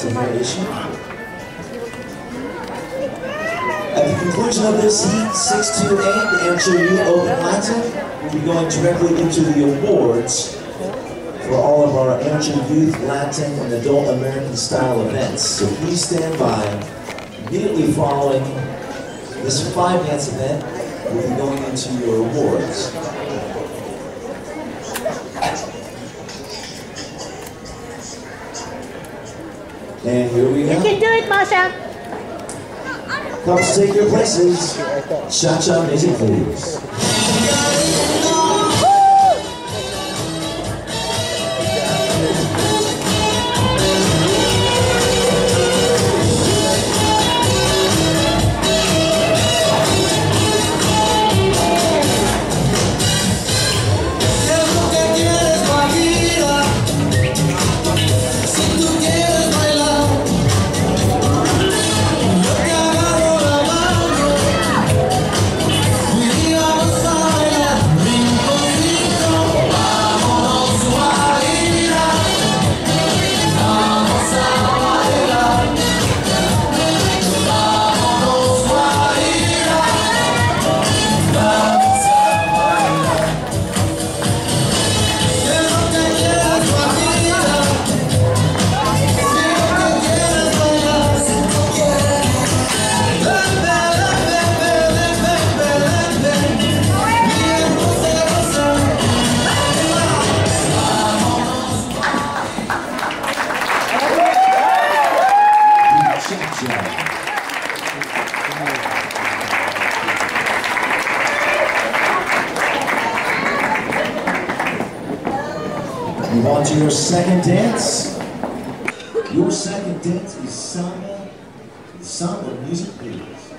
to hear issue. At the conclusion of this heat, 6-2-8, the Amateur Youth Open Latin will be going directly into the awards for all of our Amateur Youth Latin and Adult American Style events. So please stand by. Immediately following this 5-dance event, we'll be going into your awards. And here we go. You can do it, Masha. Couples, take your places. Cha-cha music, please. Move on to your second dance. Your second dance is samba. Samba music, please.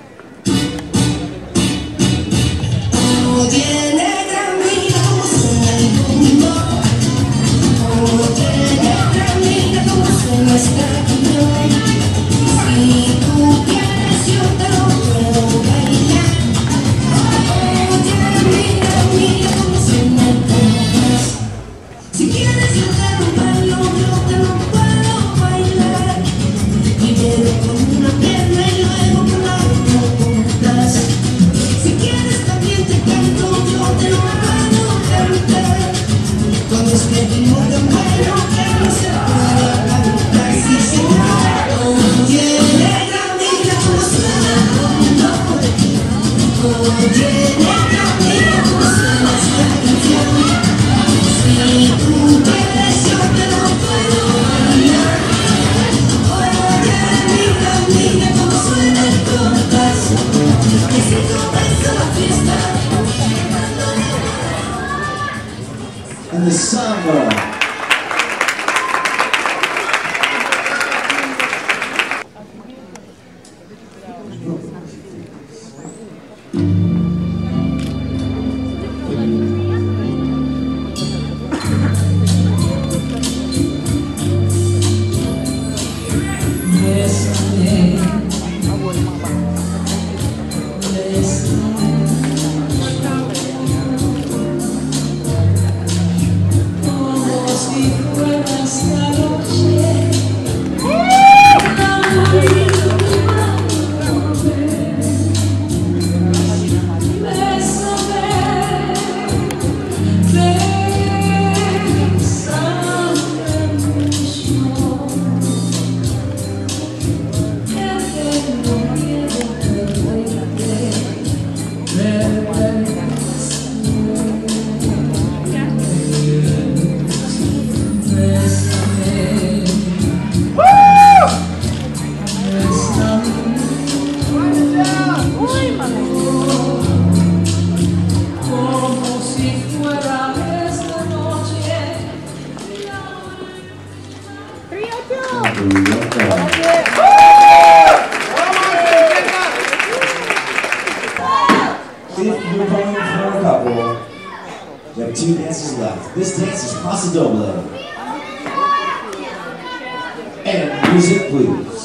And the samba. If you're going for a couple, we have 2 dances left. This dance is Paso Doble. And music, please.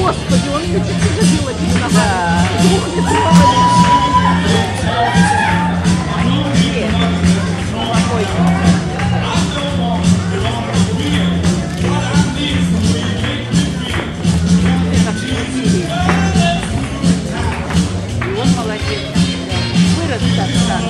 Господи, он ее чуть-чуть забил этими ногами. И он молодец. Вырос так.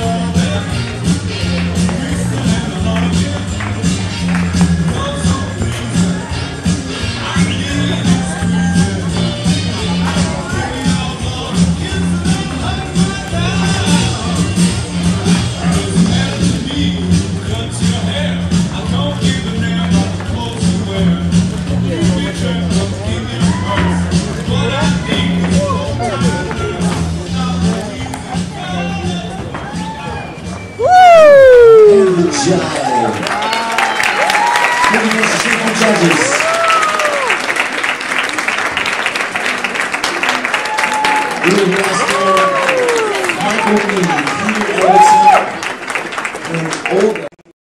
Jive. Judges.